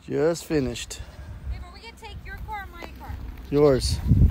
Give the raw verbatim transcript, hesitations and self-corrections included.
Just finished. Babe, are we gonna take your car or my car? Yours.